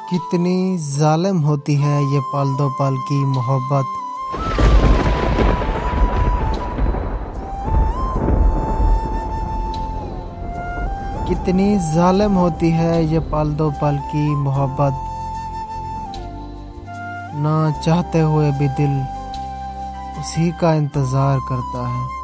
कितनी जालिम होती है ये पल दो पल की मोहब्बत। कितनी जालिम होती है ये पल दो पल की मोहब्बत। ना चाहते हुए भी दिल उसी का इंतज़ार करता है।